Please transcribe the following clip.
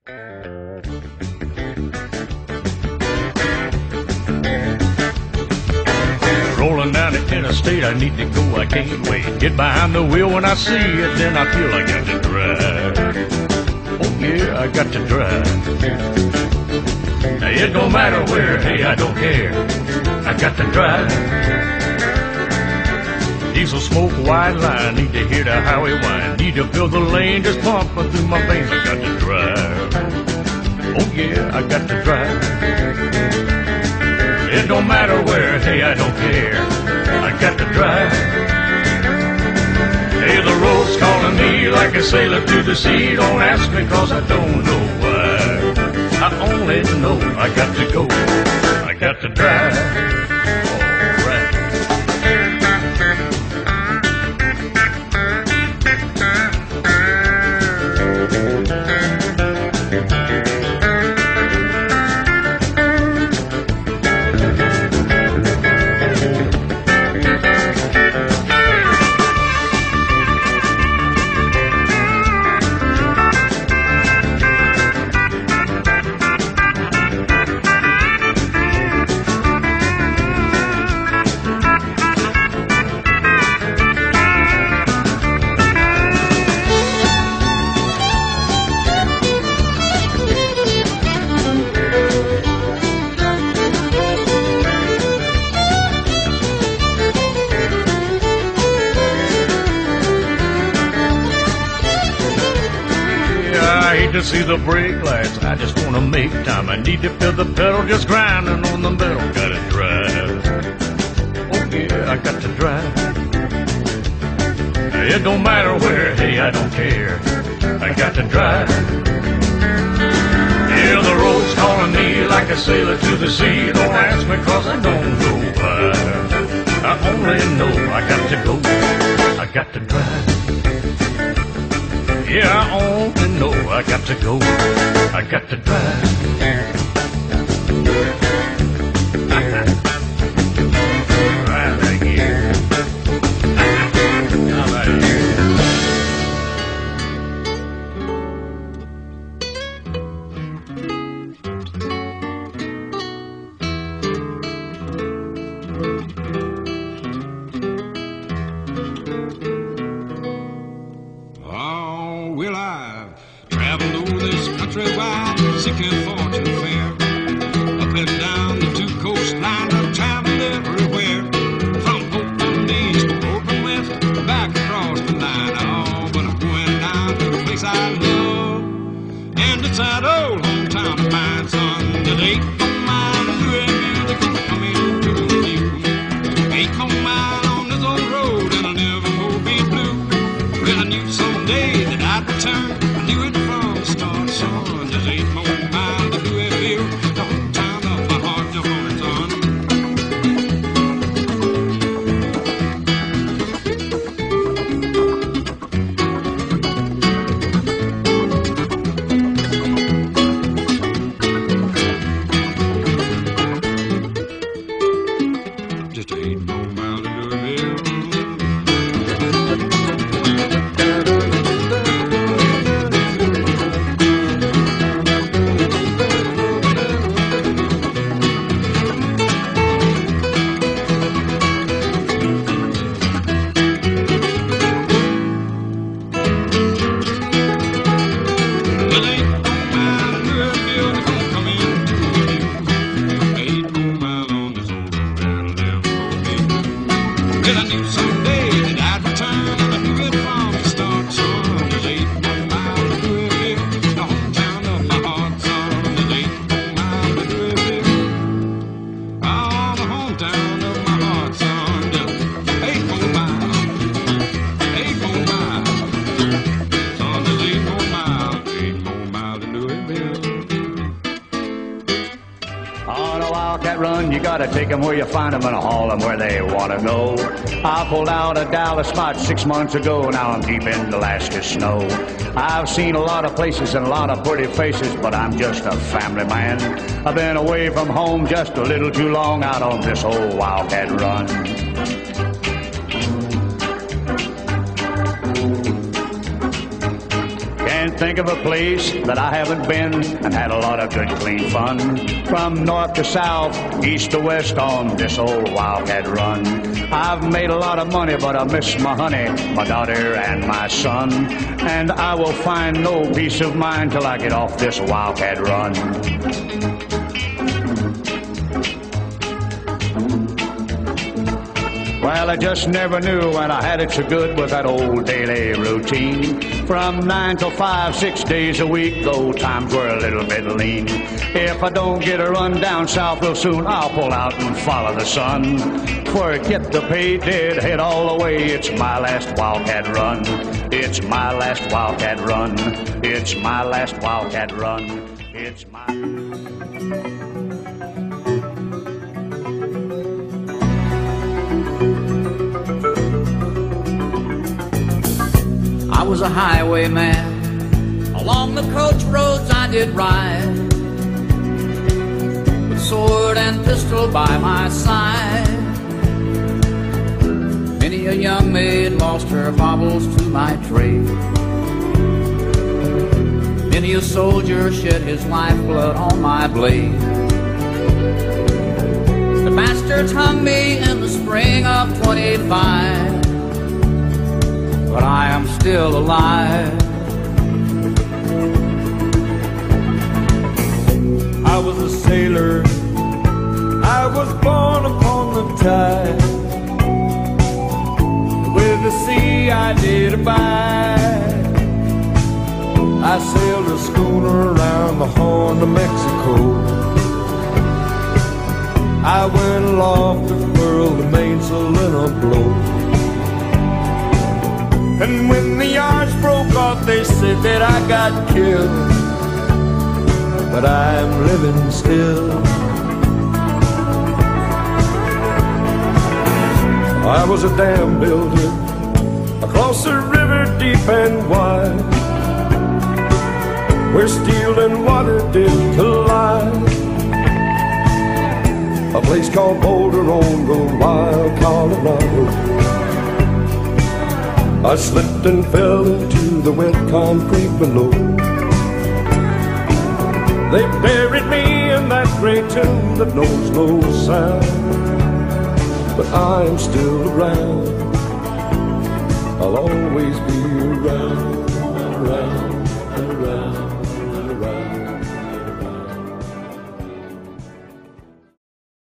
Rolling down the interstate, I need to go, I can't wait. Get behind the wheel when I see it, then I feel I got to drive. Oh yeah, I got to drive. Now it don't matter where, hey, I don't care. I got to drive. Diesel smoke, white line, need to hear the highway whine. Need to feel the lane just pumping through my veins, I got to drive. Oh yeah, I got to drive. It don't matter where, hey, I don't care. I got to drive. Hey, the road's calling me like a sailor to the sea. Don't ask me 'cause I don't know why. I only know I got to go. I got to drive. All right. To see the brake lights, I just wanna make time. I need to feel the pedal just grinding on the metal. Gotta drive. Oh yeah, I got to drive. It don't matter where, hey, I don't care. I got to drive. Yeah, the road's calling me like a sailor to the sea. Don't ask me 'cause I don't know why. I only know I got to go. I got to drive. Yeah, I only know I got to go. I got to drive. Right here. Right here. Wide, seeking fortune fair. Up and down the two coastline, I've traveled everywhere. From open east to open west, back across the line. Oh, but I'm going down to the place I love. And it's that old hometown of mine, son. That 8 mile of Louisville, they're gonna come into view. 8 mile on this old road, and I'll never more be blue. Well, I knew someday that I'd return. I knew it from the start, son. 8 more miles to Louisville, the hometown of my heart, your homie, son. Just 8 more miles to Louisville. Well, I knew someday that I'd return, and I knew it from the start, son. There's 8 more miles to Louisville, the hometown of my heart, son. There's 8 more miles to Louisville, oh, the hometown of my heart, son. Just 8 more miles, 8 more miles, son. There's 8 more miles to Louisville. On a wildcat run, you gotta take them where you find them and haul them where they wanna go. I pulled out of Dallas about 6 months ago, now I'm deep in Alaska snow. I've seen a lot of places and a lot of pretty faces, but I'm just a family man. I've been away from home just a little too long out on this old wildcat run. Can't can't think of a place that I haven't been and had a lot of good, clean fun. From north to south, east to west on this old wildcat run. I've made a lot of money, but I miss my honey, my daughter, and my son. And I will find no peace of mind till I get off this wildcat run. Well, I just never knew when I had it so good with that old daily routine. From 9 till 5, 6 days a week, though times were a little bit lean. If I don't get a run down south real soon, I'll pull out and follow the sun. Forget the pay, dead head all the way. It's my last wildcat run. It's my last wildcat run. It's my last wildcat run. It's my... I was a highwayman. Along the coach roads I did ride, with sword and pistol by my side. Many a young maid lost her baubles to my trade. Many a soldier shed his lifeblood on my blade. The bastards hung me in the spring of '25, but I am still alive. I was a sailor, I was born upon the tide. With the sea I did abide. I sailed a schooner around the Horn of Mexico. I went aloft to furl the mainsail in a blow. And when the yards broke off, they said that I got killed, but I'm living still. I was a dam builder across a river deep and wide, where steel and water did collide. A place called Boulder on the wild Colorado. I slipped and fell into the wet concrete below. They buried me in that great tomb that knows no sound, but I am still around. I'll always be around.